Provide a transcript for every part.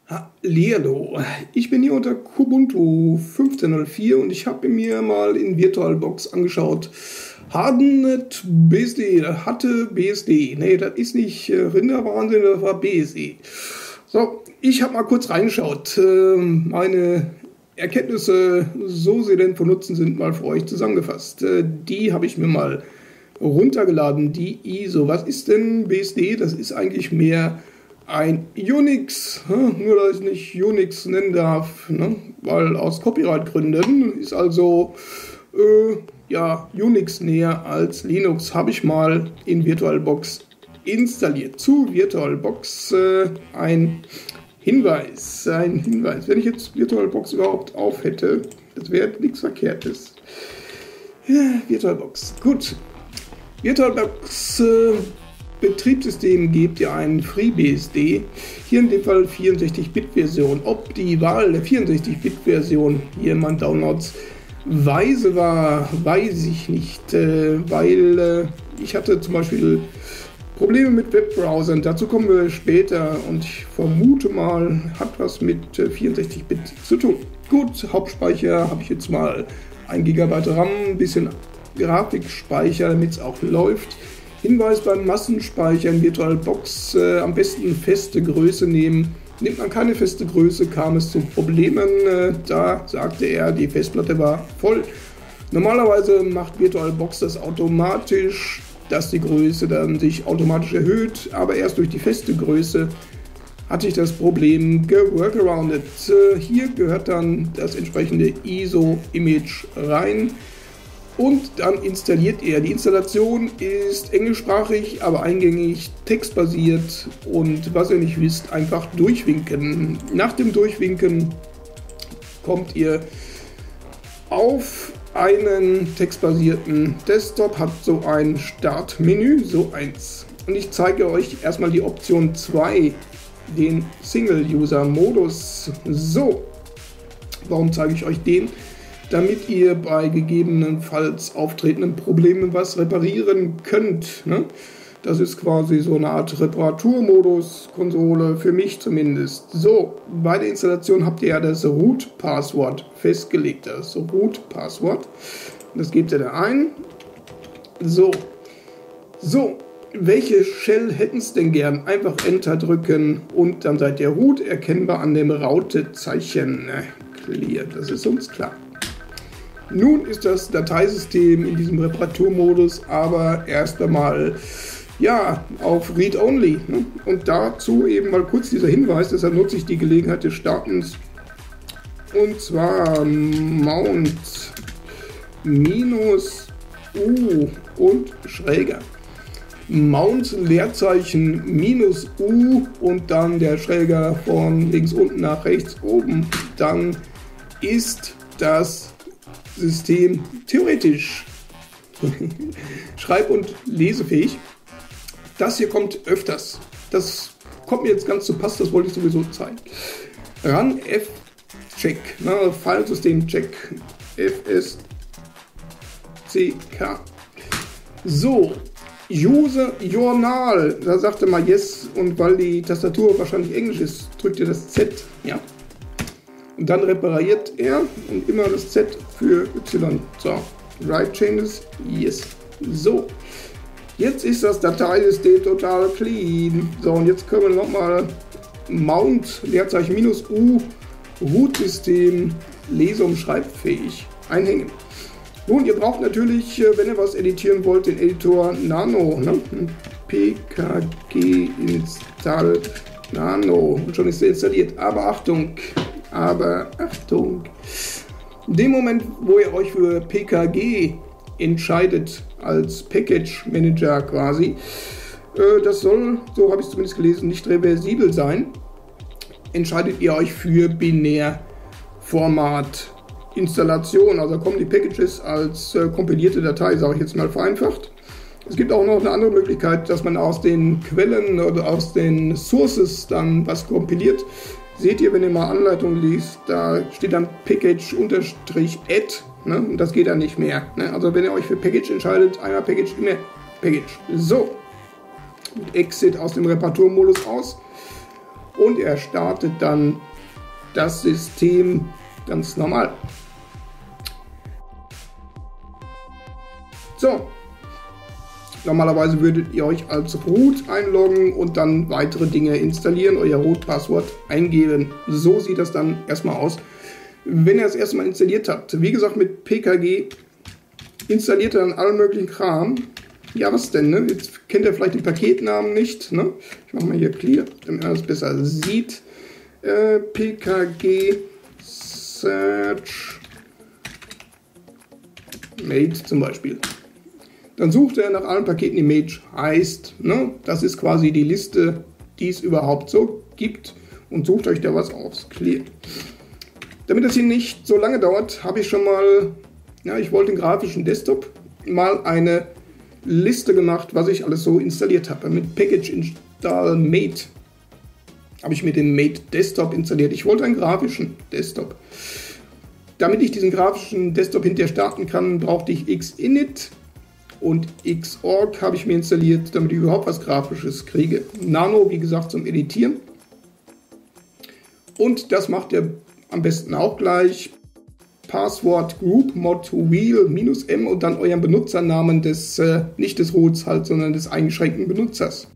Hallihallo, ich bin hier unter Kubuntu 15.04 und ich habe mir mal in VirtualBox angeschaut. Hardened BSD, hatte BSD. Nee, das ist nicht Rinderwahnsinn, das war BSD. So, ich habe mal kurz reingeschaut. Meine Erkenntnisse, so sie denn von Nutzen sind, mal für euch zusammengefasst. Die habe ich mir mal runtergeladen, die ISO. Was ist denn BSD? Das ist eigentlich mehr ein Unix, nur dass ich nicht Unix nennen darf, weil aus Copyright-Gründen ist also Unix näher als Linux. Habe ich mal in VirtualBox installiert. Zu VirtualBox ein Hinweis. Wenn ich jetzt VirtualBox überhaupt auf hätte, das wäre nichts Verkehrtes. Ja, VirtualBox. Gut. VirtualBox Betriebssystem gebt ihr einen FreeBSD, hier in dem Fall 64-Bit-Version. Ob die Wahl der 64-Bit-Version hier in meinen Downloads weise war, weiß ich nicht, weil ich hatte zum Beispiel Probleme mit Webbrowsern, dazu kommen wir später und ich vermute mal, hat was mit 64-Bit zu tun. Gut, Hauptspeicher habe ich jetzt mal 1 GB RAM, ein bisschen Grafikspeicher, damit es auch läuft. Hinweis beim Massenspeicher in VirtualBox, am besten feste Größe nehmen. Nimmt man keine feste Größe, kam es zu Problemen. Da sagte er, die Festplatte war voll. Normalerweise macht VirtualBox das automatisch, dass die Größe dann sich automatisch erhöht, aber erst durch die feste Größe hatte ich das Problem geworkaroundet. Hier gehört dann das entsprechende ISO-Image rein. Und dann installiert er. Die Installation ist englischsprachig, aber eingängig, textbasiert und was ihr nicht wisst, einfach durchwinken. Nach dem Durchwinken kommt ihr auf einen textbasierten Desktop, habt so ein Startmenü, so eins. Und ich zeige euch erstmal die Option 2, den Single-User-Modus. So, warum zeige ich euch den? Damit ihr bei gegebenenfalls auftretenden Problemen was reparieren könnt. Das ist quasi so eine Art Reparaturmodus, Konsole, für mich zumindest. So, bei der Installation habt ihr ja das Root-Passwort festgelegt. Das Root-Passwort, das gebt ihr da ein. So, welche Shell hätten es denn gern? Einfach Enter drücken und dann seid ihr Root erkennbar an dem Raute-Zeichen. Clear, das ist uns klar. Nun ist das Dateisystem in diesem Reparaturmodus aber erst einmal auf Read-Only. Und dazu eben mal kurz dieser Hinweis, deshalb nutze ich die Gelegenheit des Startens. Und zwar Mount -U und schräger. Mount Leerzeichen -U und dann der Schräger von links unten nach rechts oben. Dann ist das System theoretisch schreib- und lesefähig. Das hier kommt öfters. Das kommt mir jetzt ganz zu Pass, das wollte ich sowieso zeigen. Run F-Check, Filesystem-Check, FSCK. So, User Journal, da sagte mal Yes und weil die Tastatur wahrscheinlich Englisch ist, drückt ihr das Z, ja. Und dann repariert er und immer das Z für Y. So, Write Changes, Yes. So, jetzt ist das Dateisystem total clean. So, und jetzt können wir nochmal Mount, Leerzeichen -U, Root-System, lese- und schreibfähig einhängen. Nun, ihr braucht natürlich, wenn ihr was editieren wollt, den Editor Nano. PKG install Nano. Und schon ist er installiert. Aber Achtung! In dem Moment, wo ihr euch für PKG entscheidet, als Package Manager quasi, das soll, so habe ich es zumindest gelesen, nicht reversibel sein, entscheidet ihr euch für Binärformat Installation, also kommen die Packages als kompilierte Datei, sage ich jetzt mal vereinfacht. Es gibt auch noch eine andere Möglichkeit, dass man aus den Quellen oder aus den Sources dann was kompiliert. Seht ihr, wenn ihr mal Anleitung liest, da steht dann Package-add, und das geht dann nicht mehr. Also wenn ihr euch für Package entscheidet, einmal Package, immer Package. So, Exit aus dem Reparaturmodus aus. und er startet dann das System ganz normal. So, normalerweise würdet ihr euch als Root einloggen und dann weitere Dinge installieren, euer Root-Passwort eingeben. So sieht das dann erstmal aus, wenn ihr es erstmal installiert habt. Wie gesagt, mit PKG installiert er dann allen möglichen Kram. Ja, was denn, ne? Jetzt kennt ihr vielleicht den Paketnamen nicht, ne? Ich mache mal hier clear, damit man das besser sieht. PKG Search Mate zum Beispiel. Dann sucht er nach allen Paketen, die Mate heißt. Ne? Das ist quasi die Liste, die es überhaupt so gibt. Und sucht euch da was aus. Clear. Damit das hier nicht so lange dauert, habe ich schon mal, ja, ich wollte den grafischen Desktop mal eine Liste gemacht, was ich alles so installiert habe. Mit Package Install Mate habe ich mir den Mate Desktop installiert. Ich wollte einen grafischen Desktop. Damit ich diesen grafischen Desktop hinterher starten kann, brauchte ich Xinit. Und Xorg habe ich mir installiert, damit ich überhaupt was Grafisches kriege. Nano, wie gesagt, zum Editieren. Und das macht ihr am besten auch gleich. Passwort Group Mod Wheel -M und dann euren Benutzernamen des, nicht des Roots halt, sondern des eingeschränkten Benutzers.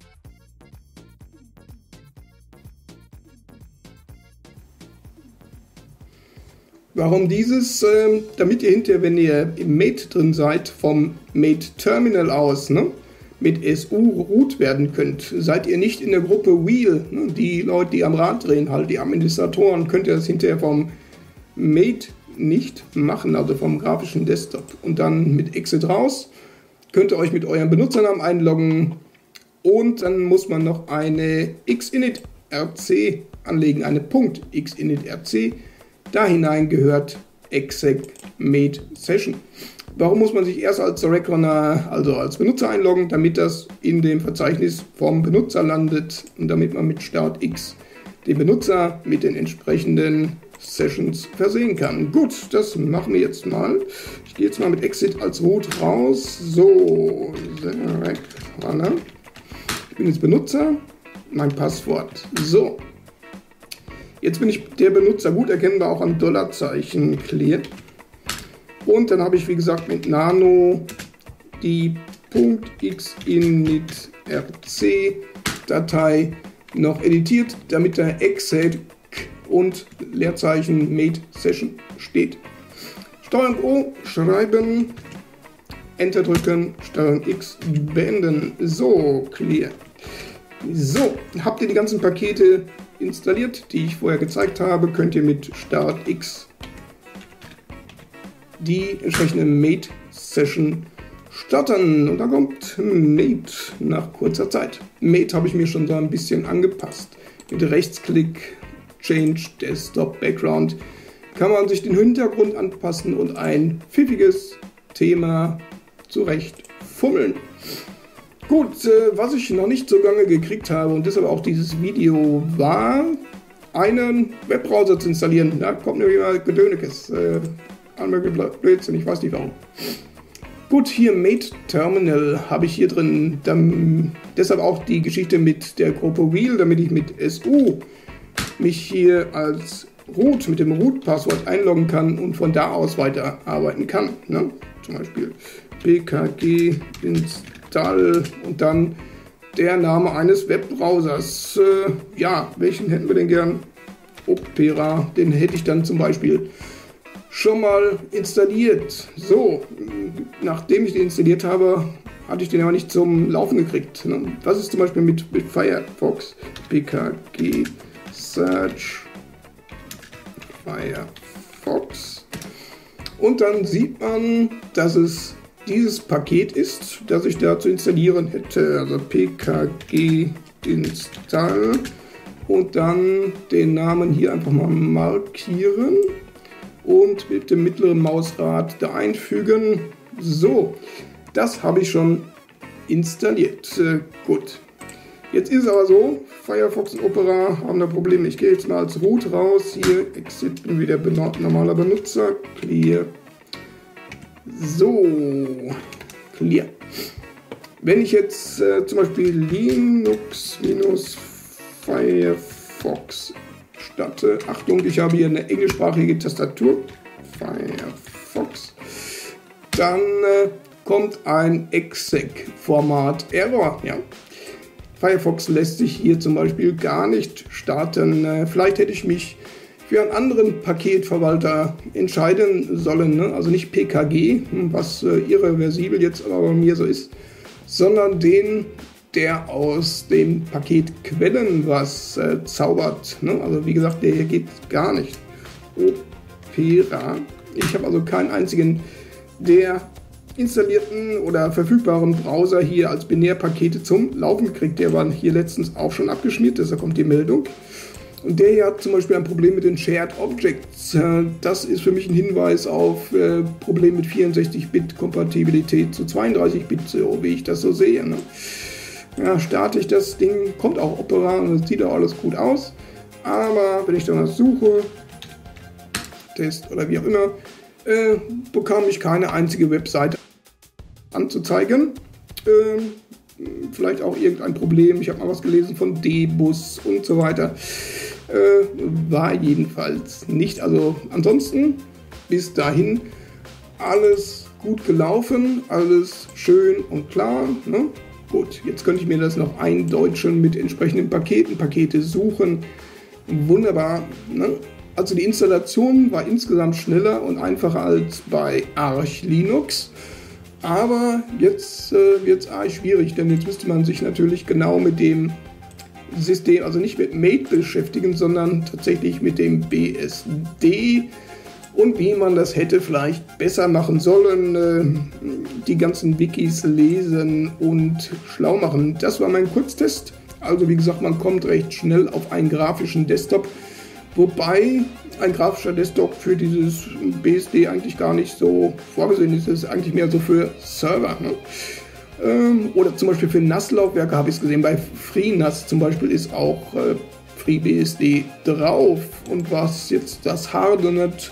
Warum dieses? Damit ihr hinterher, wenn ihr im Mate drin seid, vom Mate Terminal aus, ne, mit SU root werden könnt. Seid ihr nicht in der Gruppe Wheel, ne, die Leute, die am Rad drehen, halt die Administratoren, könnt ihr das hinterher vom Mate nicht machen, also vom grafischen Desktop. Und dann mit Exit raus, könnt ihr euch mit eurem Benutzernamen einloggen und dann muss man noch eine xinit-rc anlegen, eine .xinit-rc. Da hinein gehört exec mate session. Warum muss man sich erst als Direct Runner, also als Benutzer einloggen, damit das in dem Verzeichnis vom Benutzer landet und damit man mit Start X den Benutzer mit den entsprechenden Sessions versehen kann. Gut, das machen wir jetzt mal. Ich gehe jetzt mal mit Exit als Root raus. So, Direct Runner. Ich bin jetzt Benutzer, mein Passwort. So. Jetzt bin ich der Benutzer, gut erkennbar auch am Dollarzeichen clear. Und dann habe ich, wie gesagt, mit Nano die .xinit-rc-Datei noch editiert, damit da exec und Leerzeichen Mate Session steht. STRG O schreiben, Enter drücken, STRG X beenden. So, clear. So, habt ihr die ganzen Pakete installiert, die ich vorher gezeigt habe, könnt ihr mit Start X die entsprechende Mate Session starten. Und dann kommt Mate nach kurzer Zeit. Mate habe ich mir schon so ein bisschen angepasst. Mit Rechtsklick, Change Desktop Background kann man sich den Hintergrund anpassen und ein pfiffiges Thema zurecht fummeln. Gut, was ich noch nicht so lange gekriegt habe und deshalb auch dieses Video war, einen Webbrowser zu installieren. Da kommt nämlich mal Gedönekes, Blödsinn, ich weiß nicht warum. Gut, hier Mate Terminal habe ich hier drin, deshalb auch die Geschichte mit der Gruppe Wheel, damit ich mit SU mich hier als Root mit dem Root-Passwort einloggen kann und von da aus weiter arbeiten kann. Ne? Zum Beispiel PKG install und dann der Name eines Webbrowsers. Ja, welchen hätten wir denn gern? Opera, den hätte ich dann zum Beispiel schon mal installiert. So, nachdem ich den installiert habe, hatte ich den aber nicht zum Laufen gekriegt. Ne? Was ist zum Beispiel mit Firefox? PKG Search Firefox. Und dann sieht man, dass es dieses Paket ist, das ich da zu installieren hätte. Also PKG install und dann den Namen hier einfach mal markieren und mit dem mittleren Mausrad da einfügen. So, das habe ich schon installiert. Gut. Jetzt ist es aber so, Firefox und Opera haben da Probleme. Ich gehe jetzt mal als Root raus. Hier, Exit, bin wieder normaler Benutzer. Clear. So, clear. Wenn ich jetzt zum Beispiel Linux-Firefox Firefox statt. Achtung, ich habe hier eine englischsprachige Tastatur. Firefox. Dann kommt ein Exec-Format-Error. Ja. Firefox lässt sich hier zum Beispiel gar nicht starten. Vielleicht hätte ich mich für einen anderen Paketverwalter entscheiden sollen. Ne? Also nicht PKG, was irreversibel jetzt aber bei mir so ist, sondern den, der aus dem Paket Quellen was zaubert. Ne? Also wie gesagt, der hier geht gar nicht. Opera. Ich habe also keinen einzigen der installierten oder verfügbaren Browser hier als Binärpakete zum Laufen gekriegt. Der war hier letztens auch schon abgeschmiert, deshalb kommt die Meldung. Und der hier hat zum Beispiel ein Problem mit den Shared Objects. Das ist für mich ein Hinweis auf Problem mit 64-Bit-Kompatibilität zu 32-Bit, so wie ich das so sehe. Ne? Ja, starte ich das Ding, kommt auch Opera und das sieht auch alles gut aus. Aber wenn ich dann was suche, Test oder wie auch immer, bekam ich keine einzige Webseite anzuzeigen. Vielleicht auch irgendein Problem. Ich habe mal was gelesen von D-Bus und so weiter. War jedenfalls nicht. Also ansonsten bis dahin alles gut gelaufen, alles schön und klar. Ne? Gut, jetzt könnte ich mir das noch eindeutschen mit entsprechenden Paketen, Pakete suchen. Wunderbar. Ne? Also die Installation war insgesamt schneller und einfacher als bei Arch Linux. Aber jetzt wird es arg schwierig, denn jetzt müsste man sich natürlich genau mit dem System, also nicht mit Mate beschäftigen, sondern tatsächlich mit dem BSD und wie man das hätte vielleicht besser machen sollen, die ganzen Wikis lesen und schlau machen. Das war mein Kurztest. Also wie gesagt, man kommt recht schnell auf einen grafischen Desktop, wobei ein grafischer Desktop für dieses BSD eigentlich gar nicht so vorgesehen ist. Das ist eigentlich mehr so für Server. Ne? Oder zum Beispiel für NAS-Laufwerke habe ich es gesehen. Bei FreeNAS zum Beispiel ist auch FreeBSD drauf. Und was jetzt das Hardened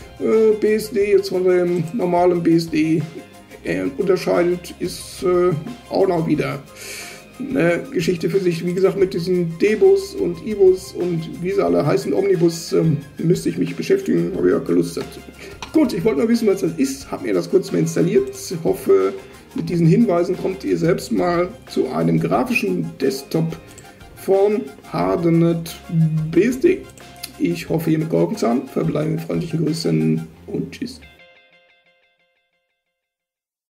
BSD jetzt von dem normalen BSD unterscheidet, ist auch noch wieder eine Geschichte für sich. Wie gesagt, mit diesen D-Bus und I-Bus und wie sie alle heißen, Omnibus, müsste ich mich beschäftigen, habe ich auch keine Lust dazu. Gut, ich wollte mal wissen, was das ist, habe mir das kurz mal installiert. Ich hoffe, mit diesen Hinweisen kommt ihr selbst mal zu einem grafischen Desktop von Hardened BSD. Ich hoffe, ihr mit geholfen zu haben. Verbleibe mit freundlichen Grüßen und tschüss.